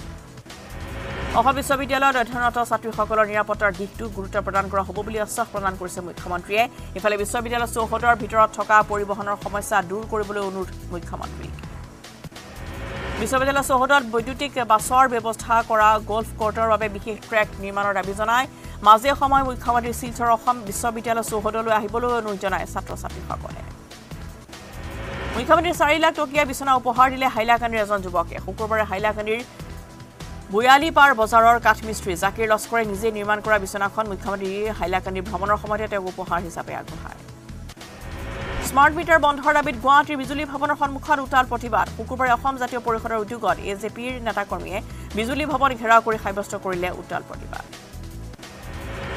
অসম বিশ্ববিদ্যালয়ত অধ্যয়নৰত ছাত্ৰীসকলৰ নিৰাপত্তাৰ দিশটো গুৰুত্ব প্ৰদান কৰা হ'ব বুলি আশ্বাস প্ৰদান কৰিছে মুখ্যমন্ত্ৰীয়ে ইফালে বিশ্ববিদ্যালয়ৰ চৌহদৰ ভিতৰত থকা পৰিবহণৰ সমস্যা দূৰ কৰিবলৈ অনুৰোধ মুখ্যমন্ত্ৰীক বিশ্ববিদ্যালয় চৌহদত বৈদ্যুতিক বাছৰ ব্যৱস্থা কৰা গল্ফ কোৰ্টৰ বাবে বিশেষ ট্ৰেক নিৰ্মাণৰ দাবী জনায় মাজে সময় মুখ্যমন্ত্ৰী শিলচৰ অসম বিশ্ববিদ্যালয় চৌহদলৈ আহিবলৈ অনুৰোধ জনায় ছাত্ৰ ছাত্ৰীসকলে মুখ্যমন্ত্ৰী চাৰি লাখ টকীয়া বিচনা উপহাৰ দিলে হাইলাকান্দিৰ এজন যুৱকে শুকুৰবাৰে হাইলাকান্দিৰ বুয়ালিপাৰ বজাৰৰ কাঠমিস্ত্ৰী জাকিৰ লস্কৰে নিজে নিৰ্মাণ কৰা বিচনাখন মুখ্যমন্ত্ৰীৰ হাইলাকান্দিৰ ভ্ৰমণৰ সময়তে তেওঁক উপহাৰ হিচাপে আগবঢ়ায় স্মাৰ্ট মিটাৰ বন্ধৰ দাবীত গুৱাহাটীৰ বিজুলী ভৱনৰ সন্মুখত উত্তাল প্ৰতিবাদ শুকুৰবাৰে অসম জাতীয় পৰিষদৰ উদ্যোগত এ জে পিৰ নেতাকৰ্মীয়ে বিজুলী ভৱন ঘেৰাও কৰি সাব্যস্ত কৰিলে উত্তাল প্ৰতিবাদ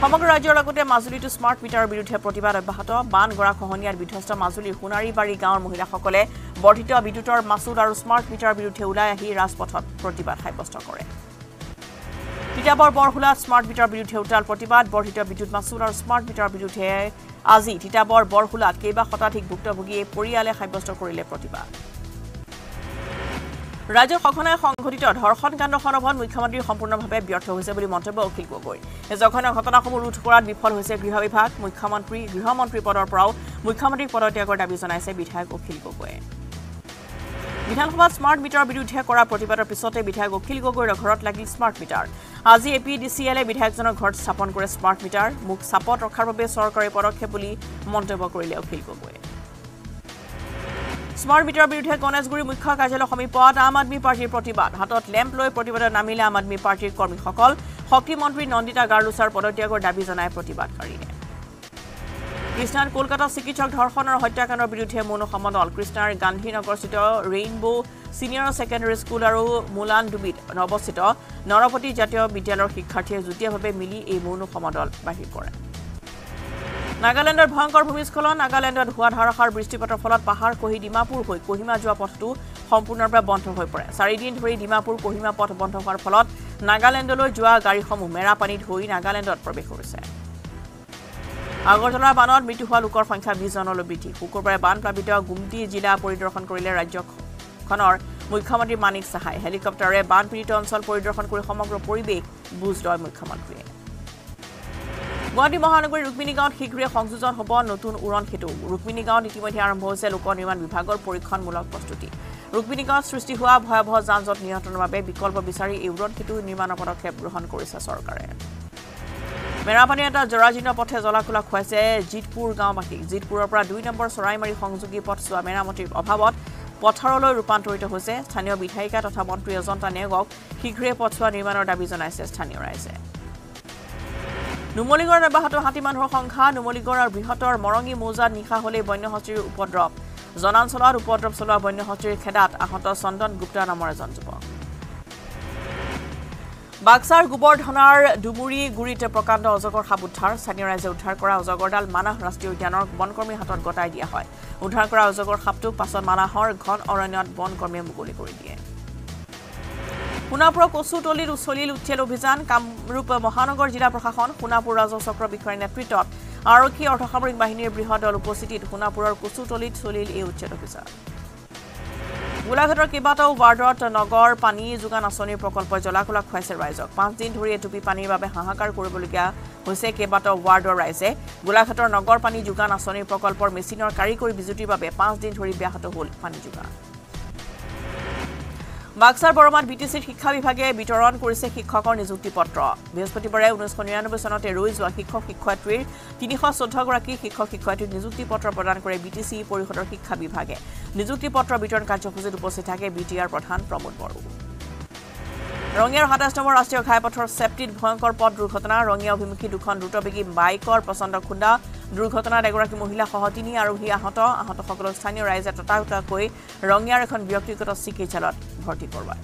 সমগ্ৰ ৰাজ্যৰ লগতে মাজুলীতো স্মাৰ্ট মিটাৰৰ বিৰুদ্ধে প্ৰতিবাদ অব্যাহত বান গৰা খহনীয়াৰ বিধ্বস্ত মাজুলীৰ সোণাৰীবাৰী গাঁৱৰ মহিলাসকলে বৰ্ধিত বিদ্যুতৰ মাচুল আৰু স্মাৰ্ট মিটাৰৰ বিৰুদ্ধে ওলাই আহি ৰাজপথত প্ৰতিবাদ সাব্যস্ত কৰে তিতাবৰ বৰহুলাত স্মাৰ্ট মিটাৰৰ বিৰুদ্ধে উত্তাল প্ৰতিবাদ বৰ্ধিত বিদ্যুৎ মাচুল আৰু স্মাৰ্ট মিটাৰৰ বিৰুদ্ধে আজি তিতাবৰ বৰহুলাত কেইবা শতাধিক ভুক্তভোগীয়ে পৰিয়ালে সাব্যস্ত কৰিলে প্ৰতিবাদ ৰাজ্যৰ সঘনাই সংঘটিত ধৰ্ষণ কাণ্ড সন্দৰ্ভত মুখ্যমন্ত্ৰী সম্পূৰ্ণভাৱে ব্যৰ্থ হৈছে বুলি মন্তব্য অখিল গগৈ এই জঘন্য ঘটনাসমূহ ৰোধ কৰাত বিফল হৈছে গৃহ বিভাগ মুখ্যমন্ত্ৰী গৃহমন্ত্ৰী পদৰ পৰাও মুখ্যমন্ত্ৰীক পদত্যাগৰ দাবী জনাইছে বিধায়ক অখিল গগৈয়ে বিধানসভাত স্মাৰ্ট মিটাৰৰ বিৰুদ্ধে কৰা প্ৰতিবাদৰ পিছতে বিধায়ক অখিল গগৈৰ ঘৰত লাগিল স্মাৰ্ট মিটাৰ আজি এ পি ডি চি এলে বিধায়কজনৰ ঘৰত স্থাপন কৰে স্মাৰ্ট মিটাৰ মুখ চাপত ৰখাৰ বাবে চৰকাৰী পদক্ষেপ বুলি মন্তব্য কৰিলে অখিল গগৈয়ে স্মাৰ্ট মিটাৰৰ বিৰুদ্ধে গণেশগুৰি মুখ্য কাৰ্যালয় সমীপত আম আদমি পাৰ্টিৰ প্ৰতিবাদ হাতত লেম্প লৈ প্ৰতিবাদত নামিলে আম আদমি পাৰ্টিৰ কৰ্মীসকল শক্তিমন্ত্ৰী নন্দিতা গাৰ্লুছাৰ পদত্যাগৰ দাবী জনাই প্ৰতিবাদকাৰীয়ে কৃষ্ণাৰ কলকাতা চিকিৎসক ধৰ্ষণ আৰু হত্যাকাণ্ডৰ বিৰুদ্ধে মৌন সমদল কৃষ্ণাৰ গান্ধীনগৰস্থিত ৰেইনবো ছিনিয়ৰ ছেকেণ্ডেৰী স্কুল আৰু মুলান ডুবিত অৱস্থিত নৰপতি জাতীয় বিদ্যালয়ৰ শিক্ষাৰ্থীয়ে যুটীয়াভাৱে মিলি এই মৌন সমদল বাহিৰ কৰে নাগালেণ্ডৰ ভয়ংকৰ ভূমিস্খলন নাগালেণ্ডত হোৱা ধাৰাসাৰ বৃষ্টিপাতৰ ফলত পাহাৰ খহি ডিমাপুৰ হৈ কহিমা যোৱা পথটো সম্পূৰ্ণৰূপে বন্ধ হৈ পৰে চাৰিদিন ধৰি ডিমাপুৰ কহিমা পথ বন্ধ হোৱাৰ ফলত নাগালেণ্ডলৈ যোৱা গাড়ীসমূহ মেৰাপানীত হৈ নাগালেণ্ডত প্ৰৱেশ কৰিছে আগৰতলাৰ বানত মৃত্যু হোৱা লোকৰ সংখ্যা বিশ জনলৈ বৃদ্ধি শুকুৰবাৰে বানপ্লাবিত গুমটি জিলা পৰিদৰ্শন কৰিলে ৰাজ্যখনৰ মুখ্যমন্ত্ৰী মানিক সাহাই হেলিকপ্টাৰে বানপীড়িত অঞ্চল পৰিদৰ্শন কৰি সমগ্ৰ পৰিৱেশ বুজ লয় মুখ্যমন্ত্ৰীয়ে গুৱাহাটী মহানগৰীৰ ৰুক্মিণী গাঁৱত শীঘ্ৰে সংযোজন হ'ব নতুন উৰণ সেতু ৰুক্মিণী গাঁৱত ইতিমধ্যে আৰম্ভ হৈছে লোক নিৰ্মাণ বিভাগৰ পৰীক্ষণমূলক প্ৰস্তুতি ৰুক্মিণী গাঁৱত সৃষ্টি হোৱা ভয়াৱহ যান জঁট নিয়ন্ত্ৰণৰ বাবে বিকল্প বিচাৰি এই উৰণ সেতু নিৰ্মাণৰ পদক্ষেপ গ্ৰহণ কৰিছে চৰকাৰে মেৰাপানীৰ এটা জৰাজীৰ্ণ পথে জলাকোলা খুৱাইছে জিতপুৰ গাঁওবাসীক জিতপুৰৰ পৰা দুই নম্বৰ চৰাইমাৰী সংযোগী পথছোৱা মেৰামতিৰ অভাৱত পথাৰলৈ ৰূপান্তৰিত হৈছে স্থানীয় বিধায়িকা তথা মন্ত্ৰী অজন্তা নেওগক শীঘ্ৰে পথছোৱা নিৰ্মাণৰ দাবী জনাইছে স্থানীয় ৰাইজে নুমলীগড়ত অব্যাহত হাতী মানুহৰ সংখ্যা নুমলীগড় আৰু বৃহত্তৰ মৰঙী মৌজাত নিশা হলেই বন্যহস্তীৰ উপদ্ৰৱ জনাঞ্চলত উপদ্ৰৱ চলোৱা বন্যহস্তীৰ খেদাত আহত চন্দন গুপ্তা নামৰ এজন যুৱক বাক্সাৰ গোবৰধনাৰ ডুমুৰি গুৰিত প্ৰকাণ্ড অজগৰ সাপ উদ্ধাৰ স্থানীয় ৰাইজে উদ্ধাৰ কৰা অজগৰডাল মানাহ ৰাষ্ট্ৰীয় উদ্যানৰ বনকৰ্মীৰ হাতত গতাই দিয়া হয় উদ্ধাৰ কৰা অজগৰ সাপটোক পাছত মানাহৰ ঘন অৰণ্যত বনকৰ্মীয়ে মুকলি কৰি দিয়ে সোণাপুৰৰ কচুতলিত উচলিল উঠিল অভিযান কামৰূপ মহানগৰ জিলা প্ৰশাসন সোণাপুৰ ৰাজহ চক্ৰ বিষয়াৰ নেতৃত্বত আৰক্ষী অৰ্ধসামৰিক বাহিনীৰ বৃহৎ দল উপস্থিতিত সোণাপুৰৰ কচুতলিত চলিল এই উচ্ছেদ অভিযান গোলাঘাটৰ কেইবাটাও ৱাৰ্ডত নগৰ পানী যোগান আঁচনিৰ প্ৰকল্পই জলাকোলা খুৱাইছে ৰাইজক পাঁচ দিন ধৰি এটুপি পানীৰ বাবে হাহাকাৰ কৰিবলগীয়া হৈছে কেইবাটাও ৱাৰ্ডৰ ৰাইজে গোলাঘাটৰ নগৰ পানী যোগান আঁচনিৰ প্ৰকল্পৰ মেচিনৰ কাৰিকৰী বিজুতিৰ বাবে পাঁচ দিন ধৰি ব্যাহত হ'ল পানী যোগান বাক্সাৰ বৰমাত বিটিচিৰ শিক্ষা বিভাগে বিতৰণ কৰিছে শিক্ষকৰ নিযুক্তি পত্ৰ বৃহস্পতিবাৰে ঊনৈছশ নিৰানব্বৈ চনতে ৰৈ যোৱা শিক্ষক শিক্ষয়িত্ৰীৰ তিনিশ চৈধ্য গৰাকী শিক্ষক শিক্ষয়িত্ৰীক নিযুক্তি পত্ৰ প্ৰদান কৰে বিটিচি পৰিষদৰ শিক্ষা বিভাগে নিযুক্তি পত্ৰ বিতৰণ কাৰ্যসূচীত উপস্থিত থাকে বিটিআৰ প্ৰধান প্ৰমোদ বড়ো ৰঙিয়াৰ সাতাইছ নম্বৰ ৰাষ্ট্ৰীয় ঘাইপথৰ চেপ্টিত ভয়ংকৰ পথ দুৰ্ঘটনা ৰঙিয়া অভিমুখী দুখন দ্ৰুতবেগী বাইকৰ প্ৰচণ্ড খুন্দা দুৰ্ঘটনাত এগৰাকী মহিলা সহ তিনি আৰোহী আহত আহতসকলক স্থানীয় ৰাইজে ততাতৈয়াকৈ ৰঙিয়াৰ এখন ব্যক্তিগত চিকিৎসালয়ত ভৰ্তি কৰোৱায়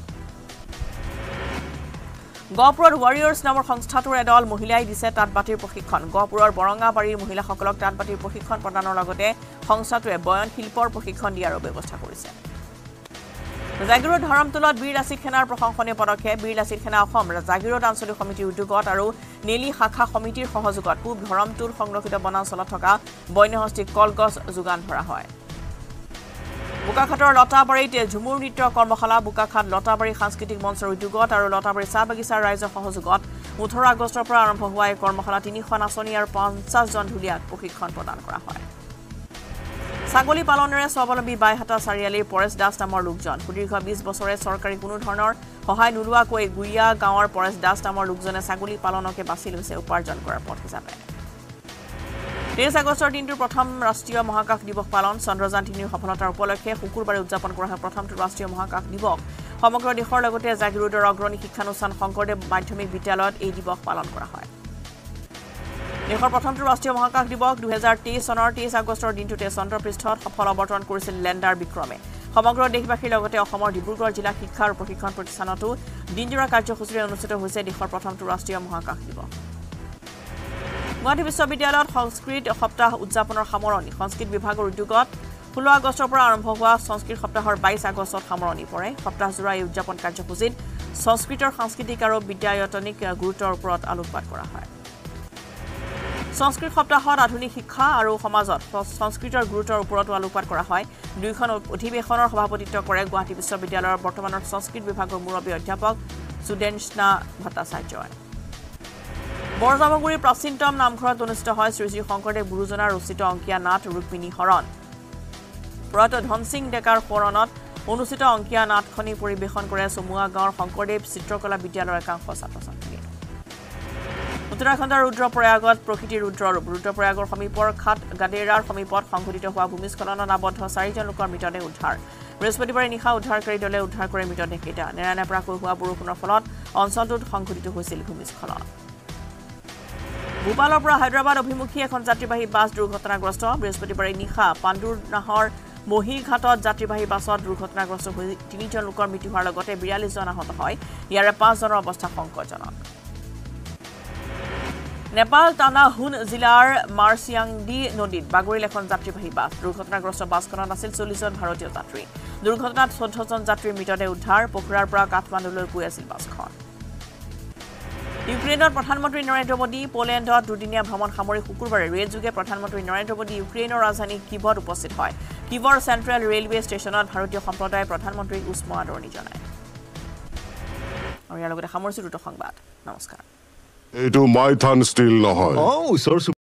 গহপুৰত ৱাৰিয়ৰ্ছ নামৰ সংস্থাটোৰ এদল মহিলাই দিছে তাঁতবাতিৰ প্ৰশিক্ষণ গহপুৰৰ বৰঙাবাৰীৰ মহিলাসকলক তাঁতবাতিৰ প্ৰশিক্ষণ প্ৰদানৰ লগতে সংস্থাটোৱে বয়ন শিল্পৰ প্ৰশিক্ষণ দিয়াৰো ব্যৱস্থা কৰিছে জাগিৰোড ধৰমতোলত বীৰ লাচিত সেনাৰ প্ৰশংসনীয় পদক্ষেপ বীৰ লাচিত সেনা অসম জাগিৰোড আঞ্চলিক সমিতিৰ উদ্যোগত আৰু নেলি শাখা সমিতিৰ সহযোগত পূব ধৰমতোল সংৰক্ষিত বনাঞ্চলত থকা বন্যহস্তীক কলগছ যোগান ধৰা হয় বোকাখাটৰ লতাবাৰীত ঝুমুৰ নৃত্য কৰ্মশালা বোকাখাট লতাবাৰী সাংস্কৃতিক মঞ্চৰ উদ্যোগত আৰু লতাবাৰী চাহ বাগিচাৰ ৰাইজৰ সহযোগত ওঠৰ আগষ্টৰ পৰা আৰম্ভ হোৱা এই কৰ্মশালা তিনিশ নাচনী আৰু পঞ্চাছ জন ঢুলীয়াক প্ৰশিক্ষণ প্ৰদান কৰা হয় ছাগলী পালনেৰে স্বাৱলম্বী বাইহাটা চাৰিআলিৰ পৰেশ দাস নামৰ লোকজন সুদীৰ্ঘ বিশ বছৰে চৰকাৰী কোনো ধৰণৰ সহায় নোলোৱাকৈ গুৰিয়া গাঁৱৰ পৰেশ দাস নামৰ লোকজনে ছাগলী পালনকে বাছি লৈছে উপাৰ্জন কৰাৰ পথ হিচাপে তেইছ আগষ্টৰ দিনটোৰ প্ৰথম ৰাষ্ট্ৰীয় মহাকাশ দিৱস পালন চন্দ্ৰযান তিনিৰ সফলতাৰ উপলক্ষে শুকুৰবাৰে উদযাপন কৰা হয় প্ৰথমটো ৰাষ্ট্ৰীয় মহাকাশ দিৱস সমগ্ৰ দেশৰ লগতে জাগিৰোডৰ অগ্ৰণী শিক্ষানুষ্ঠান শংকৰদেৱ মাধ্যমিক বিদ্যালয়ত এই দিৱস পালন কৰা হয় দেশৰ প্ৰথমটো ৰাষ্ট্ৰীয় মহাকাশ দিৱস দুহেজাৰ তেইছ চনৰ তেইছ আগষ্টৰ দিনটোতে চন্দ্ৰপৃষ্ঠত সফল অৱতৰণ কৰিছিল লেণ্ডাৰ বিক্ৰমে সমগ্ৰ দেশবাসীৰ লগতে অসমৰ ডিব্ৰুগড় জিলা শিক্ষা আৰু প্ৰশিক্ষণ প্ৰতিষ্ঠানতো দিনজোৰা কাৰ্যসূচীৰে অনুষ্ঠিত হৈছে দেশৰ প্ৰথমটো ৰাষ্ট্ৰীয় মহাকাশ দিৱস গুৱাহাটী বিশ্ববিদ্যালয়ত সংস্কৃত সপ্তাহ উদযাপনৰ সামৰণি সংস্কৃত বিভাগৰ উদ্যোগত ষোল্ল আগষ্টৰ পৰা আৰম্ভ হোৱা সংস্কৃত সপ্তাহৰ বাইছ আগষ্টত সামৰণি পৰে সপ্তাহজোৰা এই উদযাপন কাৰ্যসূচীত সংস্কৃতৰ সাংস্কৃতিক আৰু বিদ্যায়তনিক গুৰুত্বৰ ওপৰত আলোকপাত কৰা হয় সংস্কৃত সপ্তাহত আধুনিক শিক্ষা আৰু সমাজত সংস্কৃতৰ গুৰুত্বৰ ওপৰতো আলোকপাত কৰা হয় দুইখন অধিৱেশনৰ সভাপতিত্ব কৰে গুৱাহাটী বিশ্ববিদ্যালয়ৰ বৰ্তমানৰ সংস্কৃত বিভাগৰ মুৰব্বী অধ্যাপক সুদেশনা ভট্টাচাৰ্যই বৰজামগুৰিৰ প্ৰাচীনতম নামঘৰত অনুষ্ঠিত হয় শ্ৰী শ্ৰী শংকৰদেৱ গুৰুজনাৰ ৰচিত অংকীয়া নাট ৰুক্মিণী হৰণ প্ৰয়াত ধনসিং ডেকাৰ শৰণত অনুষ্ঠিত অংকীয়া নাটখনি পৰিৱেশন কৰে চমুৱা গাঁৱৰ শংকৰদেৱ চিত্ৰকলা বিদ্যালয়ৰ একাংশ ছাত্ৰ ছাত্ৰীয়ে উত্তৰাখণ্ডৰ ৰুদ্ৰপ্ৰয়াগত প্ৰকৃতিৰ ৰুদ্ৰৰূপ ৰুদ্ৰপ্ৰয়াগৰ সমীপৰ খাট গাডেৰাৰ সমীপত সংঘটিত হোৱা ভূমিস্খলনত আবদ্ধ চাৰিজন লোকৰ মৃতদেহ উদ্ধাৰ বৃহস্পতিবাৰে নিশা উদ্ধাৰকাৰী দলে উদ্ধাৰ কৰে মৃতদেহকেইটা নেৰানেপেৰাকৈ হোৱা বৰষুণৰ ফলত অঞ্চলটোত সংঘটিত হৈছিল ভূমিস্খলন ভূপালৰ পৰা হায়দৰাবাদ অভিমুখী এখন যাত্ৰীবাহী বাছ দুৰ্ঘটনাগ্ৰস্ত বৃহস্পতিবাৰে নিশা পাণ্ডুৰ নাহৰ মহিঘাটত যাত্ৰীবাহী বাছত দুৰ্ঘটনাগ্ৰস্ত হৈ তিনিজন লোকৰ মৃত্যু হোৱাৰ লগতে বিৰাল্লিছ জন আহত হয় ইয়াৰে পাঁচজনৰ অৱস্থা সংকটজনক নেপাল টানাহুন জিলাৰ মাৰ্চিয়াংডি নদীত বাগৰিল এখন যাত্ৰীবাহী বাছ দুৰ্ঘটনাগ্ৰস্ত বাছখনত আছিল চল্লিছ জন ভাৰতীয় যাত্ৰী দুৰ্ঘটনাত চৈধ্য জন যাত্ৰীৰ মৃতদেহ উদ্ধাৰ পোখৰাৰ পৰা কাঠমাণ্ডুলৈ গৈ আছিল বাছখন ইউক্ৰেইনৰ প্ৰধানমন্ত্ৰী নৰেন্দ্ৰ মোদী পোলেণ্ডত দুদিনীয়া ভ্ৰমণ সামৰি শুকুৰবাৰে ৰেলযোগে প্ৰধানমন্ত্ৰী নৰেন্দ্ৰ মোদী ইউক্ৰেইনৰ ৰাজধানী কিভত উপস্থিত হয় কিভৰ চেণ্ট্ৰেল ৰেলৱে ষ্টেচনত ভাৰতীয় সম্প্ৰদায়ে প্ৰধানমন্ত্ৰীক উষ্ম আদৰণি জনায় আৰু ইয়াৰ লগতে সামৰিছোঁ দুটা সংবাদ নমস্কাৰ এইটো মাইথান ষ্টিল নহয় অ ওচৰ